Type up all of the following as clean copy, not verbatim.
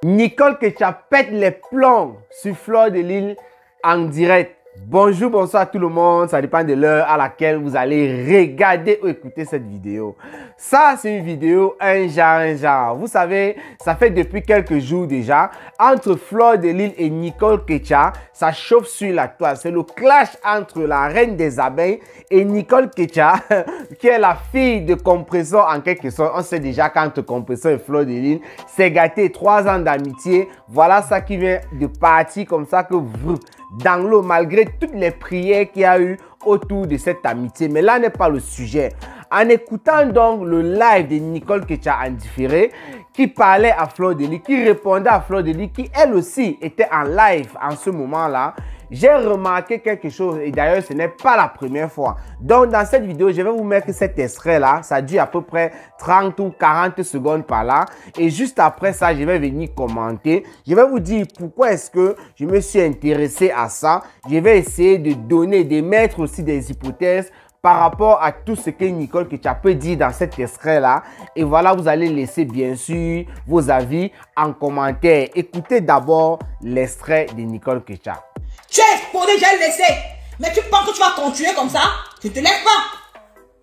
Nicole Ketcha pète les plombs sur Fleur de Lys en direct. Bonjour, bonsoir à tout le monde. Ça dépend de l'heure à laquelle vous allez regarder ou écouter cette vidéo. Ça, c'est une vidéo un genre. Vous savez, ça fait depuis quelques jours déjà. Entre Fleur de Lys et Nicole Ketcha, ça chauffe sur la toile. C'est le clash entre la reine des abeilles et Nicole Ketcha, qui est la fille de Compressor en quelque sorte. On sait déjà qu'entre Compressor et Fleur de Lys, c'est gâté 3 ans d'amitié. Voilà ça qui vient de partir comme ça que dans l'eau, malgré toutes les prières qu'il y a eu autour de cette amitié. Mais là n'est pas le sujet. En écoutant donc le live de Nicole Ketcha en différé, qui parlait à Fleur de Lys, qui répondait à Fleur de Lys, qui elle aussi était en live en ce moment-là, j'ai remarqué quelque chose et d'ailleurs ce n'est pas la première fois. Donc dans cette vidéo, je vais vous mettre cet extrait-là. Ça dure à peu près 30 ou 40 secondes par là. Et juste après ça, je vais venir commenter. Je vais vous dire pourquoi est-ce que je me suis intéressé à ça. Je vais essayer de donner, de mettre aussi des hypothèses par rapport à tout ce que Nicole Ketcha peut dire dans cet extrait-là. Et voilà, vous allez laisser bien sûr vos avis en commentaire. Écoutez d'abord l'extrait de Nicole Ketcha. Tu es exposé, j'ai laissé. Mais tu penses que tu vas continuer comme ça? Je te laisse pas.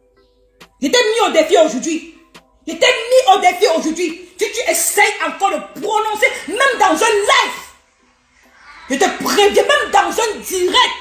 Je t'ai mis au défi aujourd'hui. Je t'ai mis au défi aujourd'hui. Si tu essayes encore de prononcer, même dans un live, je te préviens, même dans un direct,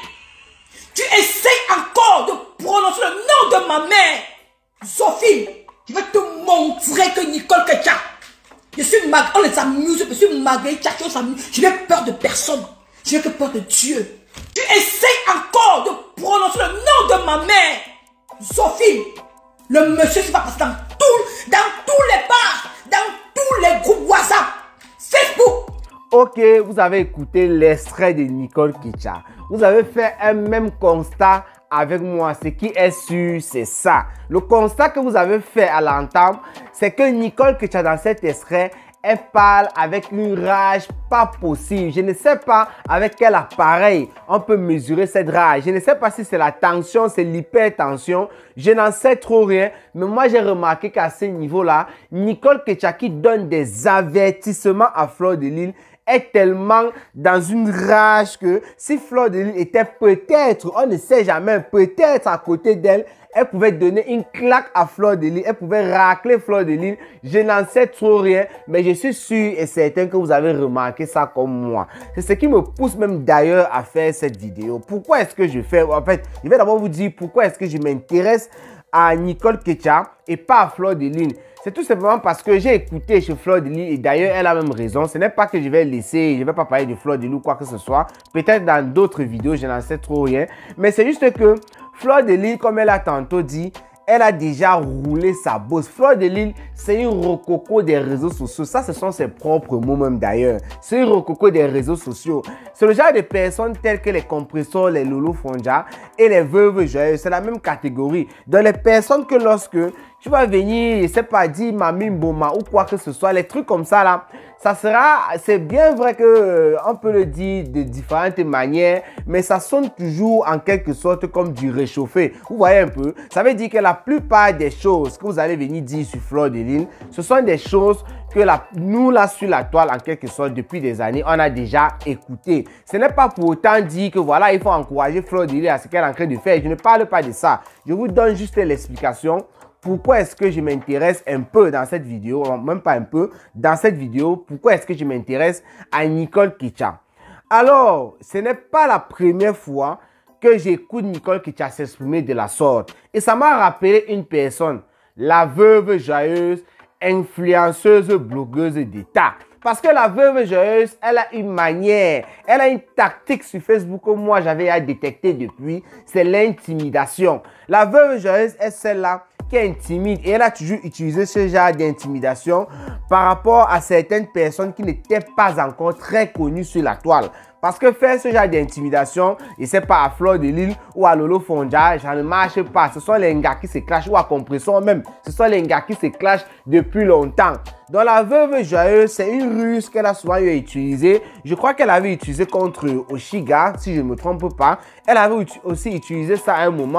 tu essayes encore de prononcer le nom de ma mère, Sophie. Je vais te montrer que Nicole Ketcha, je suis on les amuse, je suis Marguerite Tchacho, on s'amuse. Je n'ai peur de personne. Je n'ai que peur de Dieu. Tu essayes encore de prononcer le nom de ma mère, Sophie. Le monsieur qui va passer dans tous les bars, dans tous les groupes WhatsApp, Facebook. Ok, vous avez écouté l'extrait de Nicole Ketcha. Vous avez fait un même constat avec moi. Ce qui est sûr, c'est ça. Le constat que vous avez fait à l'entame, c'est que Nicole Ketcha dans cet extrait, elle parle avec une rage pas possible. Je ne sais pas avec quel appareil on peut mesurer cette rage. Je ne sais pas si c'est la tension, c'est l'hypertension. Je n'en sais trop rien. Mais moi, j'ai remarqué qu'à ce niveau-là, Nicole Ketcha qui donne des avertissements à Fleur de Lys est tellement dans une rage que si Fleur de Lys était peut-être, on ne sait jamais, peut-être à côté d'elle, elle pouvait donner une claque à Fleur de Lys, elle pouvait racler Fleur de Lys. Je n'en sais trop rien, mais je suis sûr et certain que vous avez remarqué ça comme moi. C'est ce qui me pousse même d'ailleurs à faire cette vidéo. Pourquoi est-ce que je fais, en fait, je vais d'abord vous dire pourquoi est-ce que je m'intéresse à Nicole Ketcha et pas à Fleur de Lys. C'est tout simplement parce que j'ai écouté chez Fleur de Lys et d'ailleurs elle a même raison. Ce n'est pas que je vais laisser, je ne vais pas parler de Fleur de Lys ou quoi que ce soit. Peut-être dans d'autres vidéos, je n'en sais trop rien. Mais c'est juste que Fleur de Lys, comme elle a tantôt dit, elle a déjà roulé sa bosse. Fleur de Lys, c'est une rococo des réseaux sociaux. Ça, ce sont ses propres mots même d'ailleurs. C'est une rococo des réseaux sociaux. C'est le genre de personnes telles que les Compressors, les Lolo Fonja et les Veuves Joyeuses. C'est la même catégorie. Dans les personnes que lorsque tu vas venir, je sais pas, dire Mami Mboma ou quoi que ce soit, les trucs comme ça là, ça sera, c'est bien vrai que on peut le dire de différentes manières, mais ça sonne toujours en quelque sorte comme du réchauffé. Vous voyez un peu? Ça veut dire que la plupart des choses que vous allez venir dire sur Fleur de Lys, ce sont des choses que nous là sur la toile en quelque sorte depuis des années, on a déjà écouté. Ce n'est pas pour autant dire que voilà, il faut encourager Fleur de Lys à ce qu'elle est en train de faire. Je ne parle pas de ça. Je vous donne juste l'explication. Pourquoi est-ce que je m'intéresse un peu dans cette vidéo, même pas un peu, dans cette vidéo, pourquoi est-ce que je m'intéresse à Nicole Ketcha? Alors, ce n'est pas la première fois que j'écoute Nicole Ketcha s'exprimer de la sorte. Et ça m'a rappelé une personne, la Veuve Joyeuse, influenceuse, blogueuse d'État. Parce que la Veuve Joyeuse, elle a une manière, elle a une tactique sur Facebook que moi j'avais à détecter depuis, c'est l'intimidation. La Veuve Joyeuse est celle-là qui intimide et elle a toujours utilisé ce genre d'intimidation par rapport à certaines personnes qui n'étaient pas encore très connues sur la toile. Parce que faire ce genre d'intimidation, et c'est pas à Fleur de Lys ou à Lolo Fonja, ça ne marche pas. Ce sont les gars qui se clashent, ou à Compressor même. Ce sont les gars qui se clashent depuis longtemps. Dans la Veuve Joyeuse, c'est une ruse qu'elle a souvent utilisée. Je crois qu'elle avait utilisé contre Oshiga, si je ne me trompe pas. Elle avait aussi utilisé ça à un moment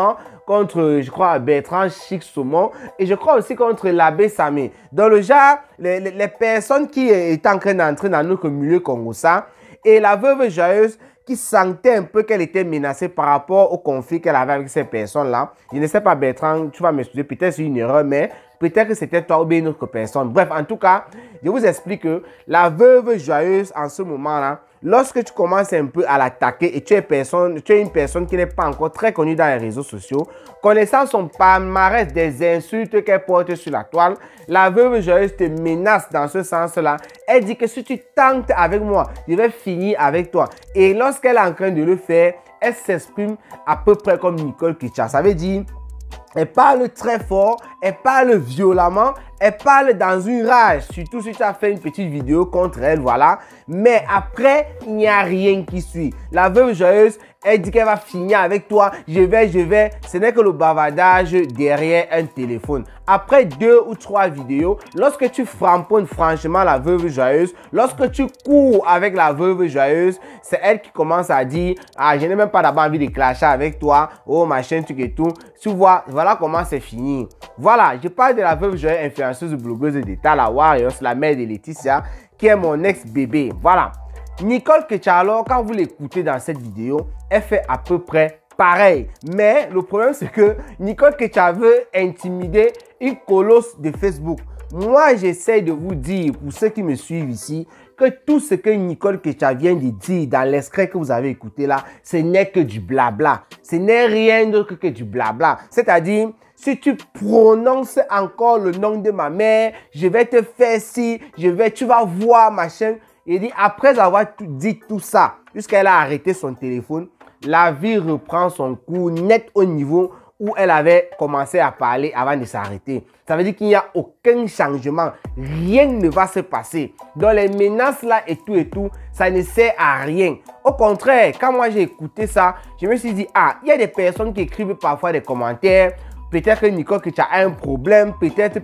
contre, je crois, Bertrand Chic Saumon et je crois aussi contre l'abbé Samé. Dans le genre, les personnes qui étaient en train d'entrer dans notre milieu congolais et la veuve joyeuse qui sentait un peu qu'elle était menacée par rapport au conflit qu'elle avait avec ces personnes-là. Je ne sais pas, Bertrand, tu vas m'excuser, peut-être c'est une erreur, mais peut-être que c'était toi ou bien une autre personne. Bref, en tout cas, je vous explique que la veuve joyeuse, en ce moment-là, lorsque tu commences un peu à l'attaquer et tu es une personne qui n'est pas encore très connue dans les réseaux sociaux, connaissant son palmarès des insultes qu'elle porte sur la toile, la veuve joyeuse te menace dans ce sens-là. Elle dit que si tu tentes avec moi, je vais finir avec toi. Et lorsqu'elle est en train de le faire, elle s'exprime à peu près comme Nicole Kitcha. Ça veut dire, elle parle très fort, elle parle violemment, elle parle dans une rage, surtout si tu as fait une petite vidéo contre elle, voilà. Mais après, il n'y a rien qui suit. La veuve joyeuse, elle dit qu'elle va finir avec toi, je vais. Ce n'est que le bavardage derrière un téléphone. Après 2 ou 3 vidéos, lorsque tu framponnes franchement la veuve joyeuse, lorsque tu cours avec la veuve joyeuse, c'est elle qui commence à dire, ah, je n'ai même pas d'abord envie de clasher avec toi, oh machin, truc et tout. Tu vois, voilà comment c'est fini. Voilà, je parle de la veuve joyeuse influenceuse blogueuse d'État, la Warriors, la mère de Laetitia, qui est mon ex-bébé. Voilà. Nicole Kitcha, alors, quand vous l'écoutez dans cette vidéo, elle fait à peu près pareil. Mais le problème, c'est que Nicole Kitcha veut intimider une colosse de Facebook. Moi, j'essaie de vous dire, pour ceux qui me suivent ici, que tout ce que Nicole Kitcha vient de dire dans l'extrait que vous avez écouté là, ce n'est que du blabla. Ce n'est rien d'autre que du blabla. C'est-à-dire, si tu prononces encore le nom de ma mère, je vais te faire ci, tu vas voir, machin. Il dit, après avoir dit tout ça, puisqu'elle a arrêté son téléphone, la vie reprend son cours net au niveau où elle avait commencé à parler avant de s'arrêter. Ça veut dire qu'il n'y a aucun changement. Rien ne va se passer. Dans les menaces là et tout, ça ne sert à rien. Au contraire, quand moi j'ai écouté ça, je me suis dit, ah, il y a des personnes qui écrivent parfois des commentaires. Peut-être que Nicole Kitcha a un problème, peut-être.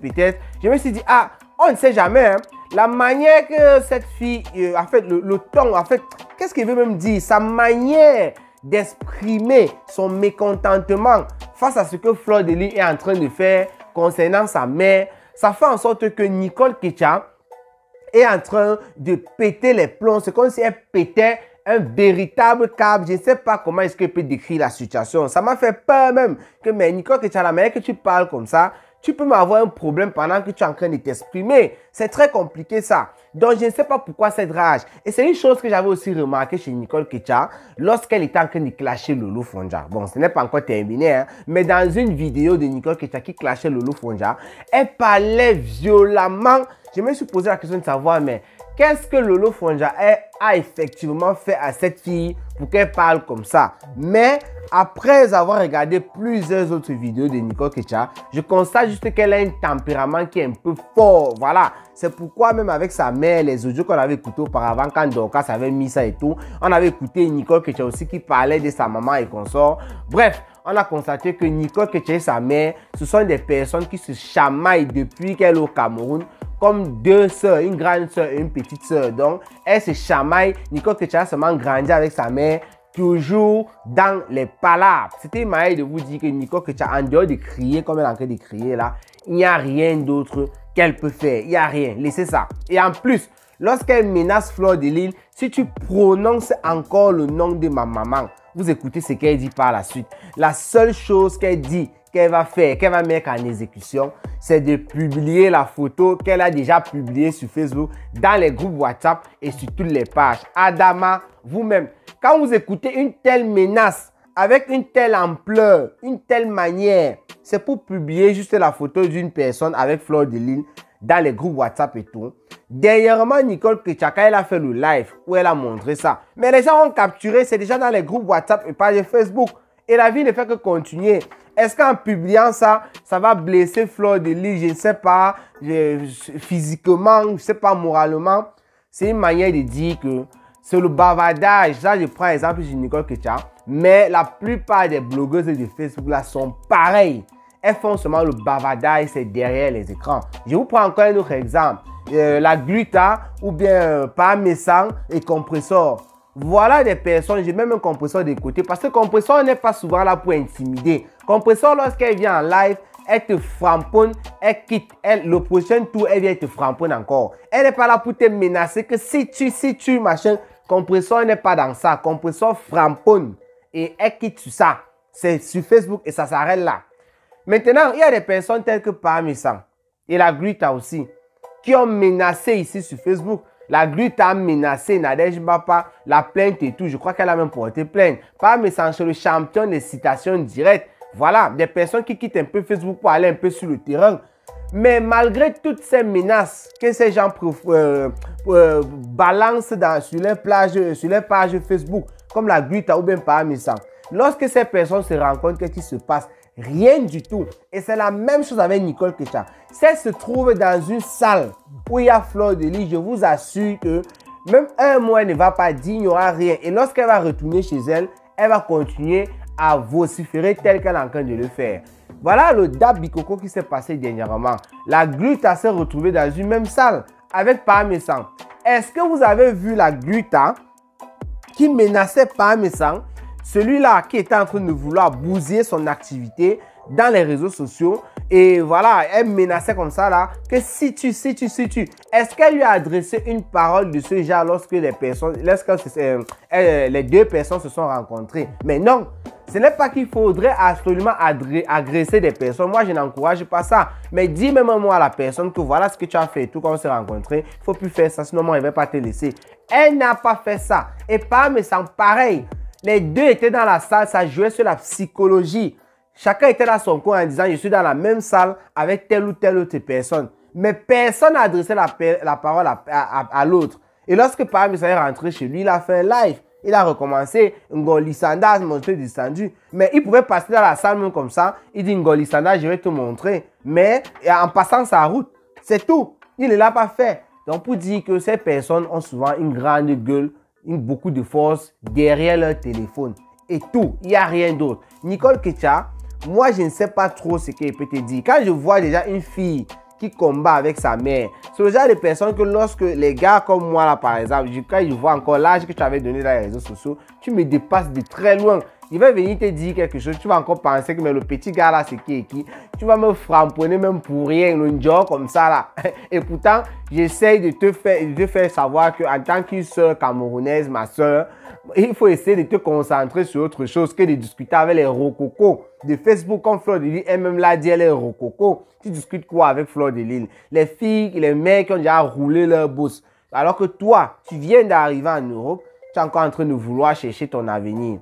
Je me suis dit, ah, on ne sait jamais. Hein. La manière que cette fille, en fait, le ton, en fait, qu'est-ce qu'elle veut même dire? Sa manière d'exprimer son mécontentement face à ce que Fleur de Lys est en train de faire concernant sa mère, ça fait en sorte que Nicole Kitcha est en train de péter les plombs. C'est comme si elle pétait un véritable câble. Je ne sais pas comment est-ce qu'elle peut décrire la situation. Ça m'a fait peur même que, mais Nicole Kitcha, la manière que tu parles comme ça, tu peux m'avoir un problème pendant que tu es en train de t'exprimer. C'est très compliqué ça. Donc, je ne sais pas pourquoi cette rage. Et c'est une chose que j'avais aussi remarqué chez Nicole Kitcha lorsqu'elle était en train de clasher Lolo Fonja. Bon, ce n'est pas encore terminé, hein, mais dans une vidéo de Nicole Kitcha qui clashait Lolo Fonja, elle parlait violemment. Je me suis posé la question de savoir, mais qu'est-ce que Lolo Fonja a effectivement fait à cette fille pour qu'elle parle comme ça? Mais après avoir regardé plusieurs autres vidéos de Nicole Kitcha, je constate juste qu'elle a un tempérament qui est un peu fort. Voilà. C'est pourquoi même avec sa mère, les audios qu'on avait écoutés auparavant, quand Dorcas avait mis ça et tout, on avait écouté Nicole Kitcha aussi qui parlait de sa maman et consort. Bref, on a constaté que Nicole Kitcha et sa mère, ce sont des personnes qui se chamaillent depuis qu'elle est au Cameroun, comme 2 sœurs, une grande sœur et une petite sœur. Donc, elles se chamaillent. Nicole Kitcha a seulement grandi avec sa mère, toujours dans les palabres. C'était une manière de vous dire que Nicole Kitcha, en dehors de crier comme elle est en train de crier là, il n'y a rien d'autre qu'elle peut faire. Il n'y a rien. Laissez ça. Et en plus, lorsqu'elle menace Fleur de Lys, si tu prononces encore le nom de ma maman, vous écoutez ce qu'elle dit par la suite. La seule chose qu'elle dit, qu'elle va faire, qu'elle va mettre en exécution, c'est de publier la photo qu'elle a déjà publiée sur Facebook, dans les groupes WhatsApp et sur toutes les pages. Adama, vous-même, quand vous écoutez une telle menace, avec une telle ampleur, une telle manière, c'est pour publier juste la photo d'une personne avec Fleur de Lys dans les groupes WhatsApp et tout. Dernièrement, Nicole Kitcha, quand elle a fait le live où elle a montré ça, mais les gens ont capturé, c'est déjà dans les groupes WhatsApp et pages Facebook. Et la vie ne fait que continuer. Est-ce qu'en publiant ça, ça va blesser Fleur de Lys? Je ne sais pas, physiquement, je ne sais pas, moralement. C'est une manière de dire que c'est le bavardage. Ça, je prends l'exemple sur Nicole Kitcha. Mais la plupart des blogueuses de Facebook là sont pareilles. Elles font seulement le bavardage, c'est derrière les écrans. Je vous prends encore un autre exemple. La Gluta ou bien Parmesan et Compressor. Voilà des personnes, j'ai même un compresseur de côté parce que compresseur n'est pas souvent là pour intimider. Compresseur, lorsqu'elle vient en live, elle te framponne, elle quitte. Le prochain tour, elle vient te framponne encore. Elle n'est pas là pour te menacer que si tu, machin, compresseur n'est pas dans ça. Compresseur framponne et elle quitte sur ça. C'est sur Facebook et ça s'arrête là. Maintenant, il y a des personnes telles que Parmesan et la Gluta aussi qui ont menacé ici sur Facebook. La Gluta a menacé Nadège Bapa, la plainte et tout. Je crois qu'elle a même porté plainte. Parmesan, c'est le champion des citations directes. Voilà, des personnes qui quittent un peu Facebook pour aller un peu sur le terrain. Mais malgré toutes ces menaces que ces gens balancent sur les pages Facebook, comme la Gluta ou bien Parmesan, lorsque ces personnes se rencontrent, qu'est-ce qui se passe? Rien du tout. Et c'est la même chose avec Nicole Kecha. Si elle se trouve dans une salle où il y a Fleur de Lys, je vous assure que même un mois, elle ne va pas dire, il n'y aura rien. Et lorsqu'elle va retourner chez elle, elle va continuer à vociférer tel qu'elle est en train de le faire. Voilà le Dab Bikoko qui s'est passé dernièrement. La Gluta s'est retrouvée dans une même salle avec Parmesan. Est-ce que vous avez vu la Gluta qui menaçait Parmesan? Celui-là qui était en train de vouloir bousiller son activité dans les réseaux sociaux. Et voilà, elle menaçait comme ça là, que si tu. Est-ce qu'elle lui a adressé une parole de ce genre lorsque les deux personnes se sont rencontrées? Mais non, ce n'est pas qu'il faudrait absolument agresser des personnes. Moi, je n'encourage pas ça. Mais dis même moi à la personne que voilà ce que tu as fait, tout quand on s'est rencontrés. Il ne faut plus faire ça, sinon moi, elle ne va pas te laisser. Elle n'a pas fait ça. Et Parmesan, pareil. Les deux étaient dans la salle, ça jouait sur la psychologie. Chacun était dans son coin en disant, je suis dans la même salle avec telle ou telle autre personne. Mais personne n'a adressé la parole à l'autre. Et lorsque Parmesan est rentré chez lui, il a fait un live. Il a recommencé, Ngolisanda, montré descendu. Mais il pouvait passer dans la salle même comme ça. Il dit, Ngolisanda, je vais te montrer. Mais en passant sa route, c'est tout. Il ne l'a pas fait. Donc pour dire que ces personnes ont souvent une grande gueule, beaucoup de force derrière leur téléphone. Et tout, il n'y a rien d'autre. Nicole Kecha, moi je ne sais pas trop ce qu'elle peut te dire. Quand je vois déjà une fille qui combat avec sa mère, c'est le genre de personnes que lorsque les gars comme moi là par exemple, quand je vois encore l'âge que tu avais donné dans les réseaux sociaux, tu me dépasses de très loin. Il va venir te dire quelque chose, tu vas encore penser que mais le petit gars là c'est qui et qui. Tu vas me framponner même pour rien, le genre comme ça là. Et pourtant, j'essaye de te faire savoir qu'en tant qu'une soeur camerounaise, ma soeur, il faut essayer de te concentrer sur autre chose que de discuter avec les rococos de Facebook comme Fleur de Lys. Elle-même l'a dit, elle est rococo. Tu discutes quoi avec Fleur de Lys? Les filles, les mecs qui ont déjà roulé leur bourse. Alors que toi, tu viens d'arriver en Europe, tu es encore en train de vouloir chercher ton avenir.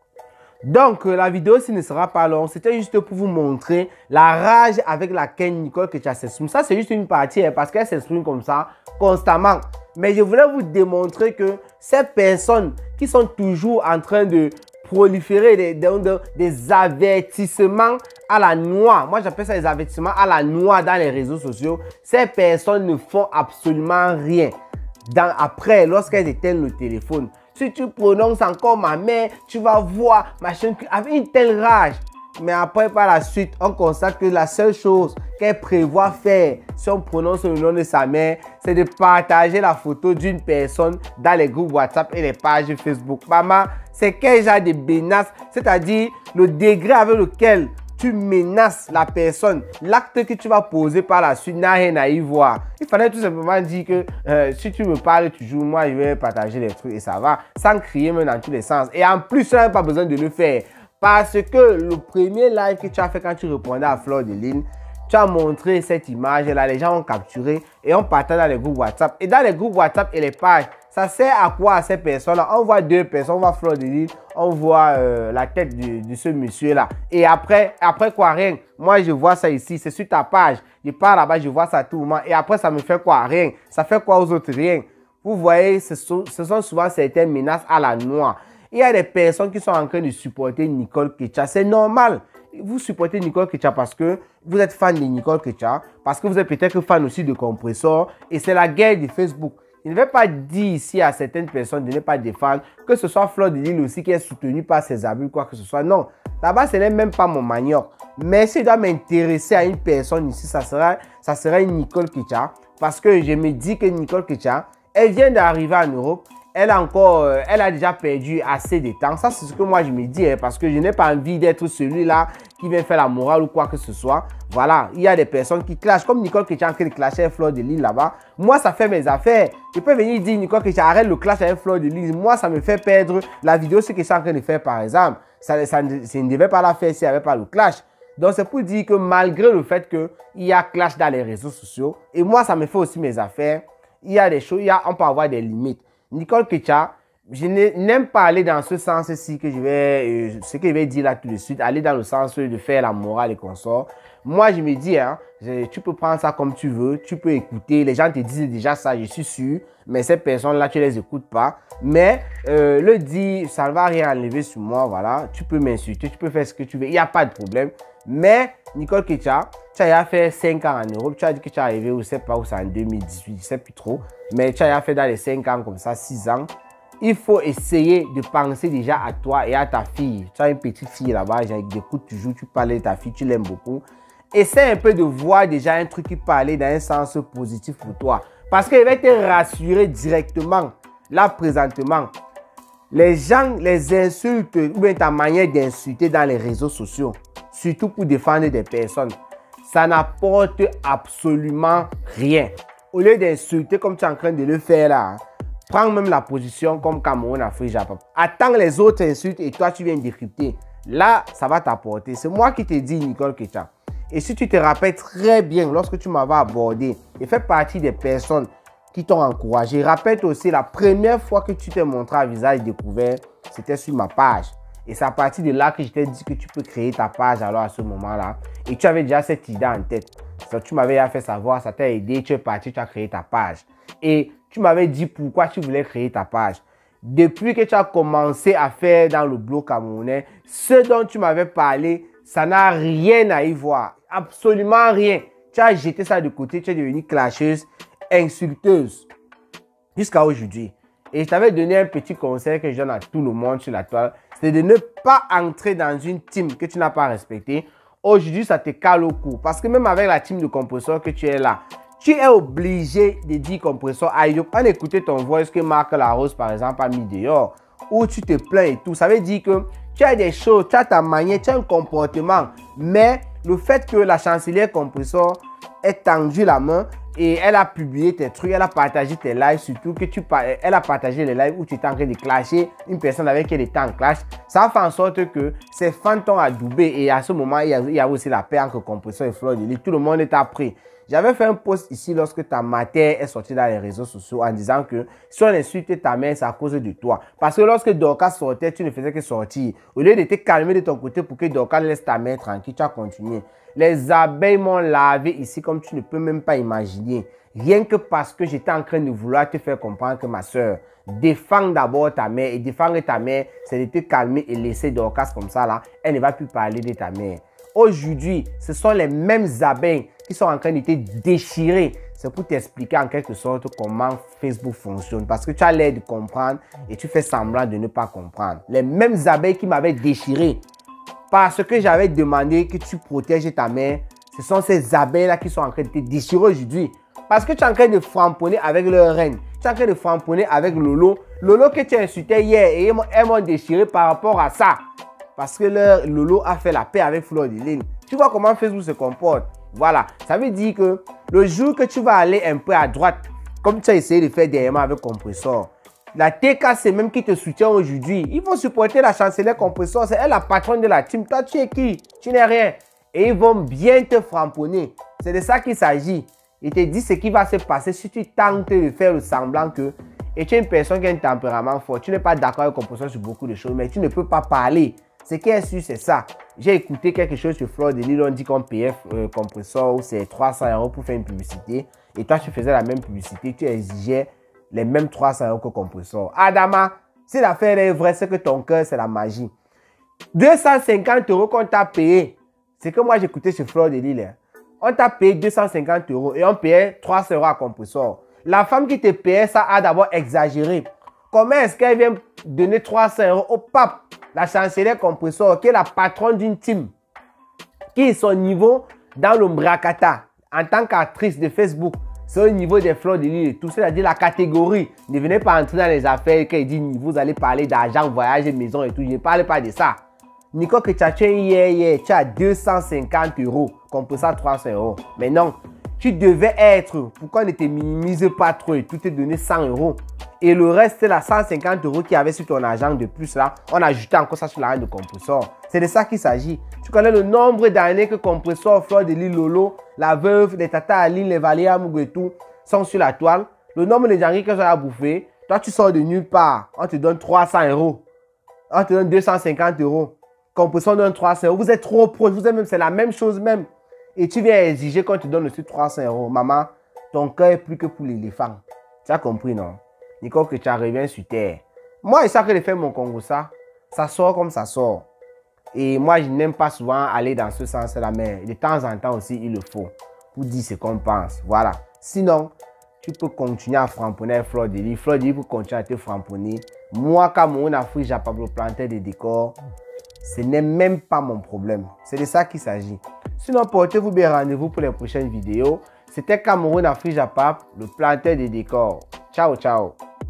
Donc, la vidéo ci ne sera pas longue. C'était juste pour vous montrer la rage avec laquelle Nicole Kecha s'exprime. Ça, c'est juste une partie parce qu'elle s'exprime comme ça constamment. Mais je voulais vous démontrer que ces personnes qui sont toujours en train de proliférer des avertissements à la noix. Moi, j'appelle ça des avertissements à la noix dans les réseaux sociaux. Ces personnes ne font absolument rien. Après, lorsqu'elles éteignent le téléphone, si tu prononces encore ma mère, tu vas voir, machin, avec une telle rage. Mais après, par la suite, on constate que la seule chose qu'elle prévoit faire, si on prononce le nom de sa mère, c'est de partager la photo d'une personne dans les groupes WhatsApp et les pages Facebook. Maman, c'est quel genre de menace, c'est-à-dire le degré avec lequel tu menaces la personne, l'acte que tu vas poser par la suite n'a rien à y voir. Il fallait tout simplement dire que si tu me parles toujours, moi je vais partager les trucs et ça va, sans crier même dans tous les sens. Et en plus, tu n'as pas besoin de le faire. Parce que le premier live que tu as fait quand tu répondais à Fleur de Lys, tu as montré cette image là, les gens ont capturé et on partage dans les groupes WhatsApp. Et dans les groupes WhatsApp et les pages, ça sert à quoi à ces personnes-là? On voit deux personnes, on voit Fleur de Lys, on voit la tête de ce monsieur-là. Et après quoi, rien. Moi, je vois ça ici, c'est sur ta page. Je pars là-bas, je vois ça tout le moment. Et après, ça me fait quoi? Rien. Ça fait quoi aux autres? Rien. Vous voyez, ce sont souvent certaines menaces à la noix. Il y a des personnes qui sont en train de supporter Nicole Kecha. C'est normal. Vous supportez Nicole Kecha parce que vous êtes fan de Nicole Kecha, parce que vous êtes peut-être fan aussi de Compressor. Et c'est la guerre de Facebook. Je ne vais pas dire ici à certaines personnes de ne pas défendre, que ce soit Fleur de Lys aussi qui est soutenue par ses abus, quoi que ce soit. Non, là-bas, ce n'est même pas mon manioc. Mais si je dois m'intéresser à une personne ici, ça sera une Nicole Kecha. Parce que je me dis que Nicole Kecha, elle vient d'arriver en Europe. elle a déjà perdu assez de temps. Ça, c'est ce que moi, je me dis, hein, parce que je n'ai pas envie d'être celui-là qui vient faire la morale ou quoi que ce soit. Voilà, il y a des personnes qui clashent, comme Nicole qui est en train de clasher avec Fleur de Lys là-bas. Moi, ça fait mes affaires. Je peux venir dire, Nicole, que j'arrête le clash avec Fleur de Lys. Moi, ça me fait perdre la vidéo, ce que je suis en train de faire, par exemple. Ça ne devait pas la faire s'il n'y avait pas le clash. Donc, c'est pour dire que malgré le fait qu'il y a clash dans les réseaux sociaux, et moi, ça me fait aussi mes affaires, il y a des choses, on peut avoir des limites. Nicole Ketia, je n'aime pas aller dans ce sens-ci que ce que je vais dire là tout de suite, aller dans le sens de faire la morale et consorts. Moi, je me dis, hein, tu peux prendre ça comme tu veux, tu peux écouter. Les gens te disent déjà ça, je suis sûr, mais ces personnes-là, tu ne les écoutes pas. Mais le dire, ça ne va rien enlever sur moi, voilà. Tu peux m'insulter, tu peux faire ce que tu veux, il n'y a pas de problème. Mais Nicole Ketia, tu as fait 5 ans en Europe, tu as dit que tu es arrivé, je ne sais pas où c'est en 2018, je ne sais plus trop. Mais tu as fait dans les 5 ans comme ça, 6 ans. Il faut essayer de penser déjà à toi et à ta fille. Tu as une petite fille là-bas, j'écoute toujours, tu parles de ta fille, tu l'aimes beaucoup. Essaie un peu de voir déjà un truc qui parlait dans un sens positif pour toi. Parce qu'il va te rassurer directement, là présentement. Les gens les insultent ou bien ta manière d'insulter dans les réseaux sociaux, surtout pour défendre des personnes, ça n'apporte absolument rien. Au lieu d'insulter comme tu es en train de le faire là, prends même la position comme Cameroun, Afrique, Japon. Attends les autres insultes et toi tu viens décrypter. Là, ça va t'apporter. C'est moi qui te dis, Nicole Ketia. Et si tu te rappelles très bien lorsque tu m'avais abordé et fais partie des personnes qui t'ont encouragé, rappelle-toi aussi la première fois que tu t'es montré à visage découvert, c'était sur ma page. Et c'est à partir de là que je t'ai dit que tu peux créer ta page alors à ce moment-là. Et tu avais déjà cette idée en tête. Donc, tu m'avais fait savoir, ça t'a aidé, tu es parti, tu as créé ta page. Et tu m'avais dit pourquoi tu voulais créer ta page. Depuis que tu as commencé à faire dans le blog camerounais, ce dont tu m'avais parlé, ça n'a rien à y voir. Absolument rien. Tu as jeté ça de côté, tu es devenue clasheuse, insulteuse. Jusqu'à aujourd'hui. Et je t'avais donné un petit conseil que je donne à tout le monde sur la toile. C'est de ne pas entrer dans une team que tu n'as pas respectée. Aujourd'hui, ça te cale au cou. Parce que même avec la team de compresseur que tu es là, tu es obligé de dire compresseur Ayoub. En écouter ton voice que Marc Larose, par exemple, a mis dehors. Où tu te plains et tout. Ça veut dire que tu as des choses, tu as ta manière, tu as un comportement. Mais le fait que la chancelière compresseur ait tendu la main et elle a publié tes trucs, elle a partagé tes lives, surtout que elle a partagé les lives où tu étais en train de clasher une personne avec qui elle était en clash. Ça fait en sorte que ses fans t'ont adoubé et à ce moment, il y a aussi la paix entre compresseur et Fleur de Lys. Tout le monde est appris. J'avais fait un post ici lorsque ta matière est sortie dans les réseaux sociaux en disant que si on insulte ta mère, c'est à cause de toi. Parce que lorsque Dorcas sortait, tu ne faisais que sortir. Au lieu de te calmer de ton côté pour que Dorcas laisse ta mère tranquille, tu as continué. Les abeilles m'ont lavé ici comme tu ne peux même pas imaginer. Rien que parce que j'étais en train de vouloir te faire comprendre que ma soeur, défends d'abord ta mère. Et défendre ta mère, c'est de te calmer et laisser Dorcas comme ça là. Elle ne va plus parler de ta mère. Aujourd'hui, ce sont les mêmes abeilles qui sont en train de te déchirer. C'est pour t'expliquer en quelque sorte comment Facebook fonctionne. Parce que tu as l'air de comprendre et tu fais semblant de ne pas comprendre. Les mêmes abeilles qui m'avaient déchiré parce que j'avais demandé que tu protèges ta mère, ce sont ces abeilles-là qui sont en train de te déchirer aujourd'hui. Parce que tu es en train de framponner avec leur reine. Tu es en train de framponner avec Lolo. Lolo que tu as insulté hier et elles m'ont déchiré par rapport à ça. Parce que Lolo a fait la paix avec Fleur de Lys. Tu vois comment Facebook se comporte. Voilà. Ça veut dire que le jour que tu vas aller un peu à droite, comme tu as essayé de faire dernièrement avec Compressor, la TKC même qui te soutient aujourd'hui, ils vont supporter la chancelière Compressor. C'est elle la patronne de la team. Toi, tu es qui? Tu n'es rien. Et ils vont bien te framponner. C'est de ça qu'il s'agit. Il te dit ce qui va se passer si tu tentes de faire le semblant que et tu es une personne qui a un tempérament fort. Tu n'es pas d'accord avec Compressor sur beaucoup de choses, mais tu ne peux pas parler. Ce qui est sûr, c'est ça. J'ai écouté quelque chose sur Fleur de Lys, on dit qu'on payait Compressor, c'est 300 € pour faire une publicité. Et toi, tu faisais la même publicité, tu exigeais les mêmes 300 € que Compressor. Adama, si l'affaire est vraie, c'est que ton cœur, c'est la magie. 250 € qu'on t'a payé. C'est que moi, j'écoutais sur Fleur de Lys. Là. On t'a payé 250 € et on payait 300 € à Compressor. La femme qui te payait ça a d'abord exagéré. Comment est-ce qu'elle vient donner 300 € au pape, la chancelière Compressor, qui est la patronne d'une team, qui est son niveau dans le Mbrakata, en tant qu'actrice de Facebook, C'est au niveau des fleurs de l'île et tout, c'est-à-dire la catégorie. Ne venez pas entrer dans les affaires quand il dit vous allez parler d'argent, voyage, maison et tout. Je ne parle pas de ça. Nicole Ketia, tu as 250 €, Composa 300 €. Mais non, tu devais être, pourquoi ne te minimise pas trop et tout te donner 100 €. Et le reste, c'est la 150 € qu'il y avait sur ton argent de plus là. On a ajouté encore ça sur l'argent de compresseur. C'est de ça qu'il s'agit. Tu connais le nombre d'années que compresseur, Fleur de l'île Lolo, la veuve, les Tata Aline, les Valiers Amougou et tout sont sur la toile. Le nombre de janvier que ça a bouffé, toi tu sors de nulle part. On te donne 300 €. On te donne 250 €. Compresseur donne 300 €. Vous êtes trop proche. Vous êtes même, c'est la même chose même. Et tu viens exiger qu'on te donne aussi 300 €. Maman, ton cœur est plus que pour l'éléphant. Tu as compris, non? Nicole, que tu reviens sur terre. Moi, je sais que je fais mon Congo, ça sort comme ça sort. Et moi, je n'aime pas souvent aller dans ce sens-là, mais de temps en temps aussi, il le faut. Pour dire ce qu'on pense. Voilà. Sinon, tu peux continuer à framponner Fleur de l'île. Fleur de l'île peut continuer à te framponner. Moi, quand mon Afrique, j'ai pas planté des décors. Ce n'est même pas mon problème. C'est de ça qu'il s'agit. Sinon, portez-vous bien, rendez-vous pour les prochaines vidéos. C'était Cameroun Afrique Japap, le planteur des décors. Ciao, ciao.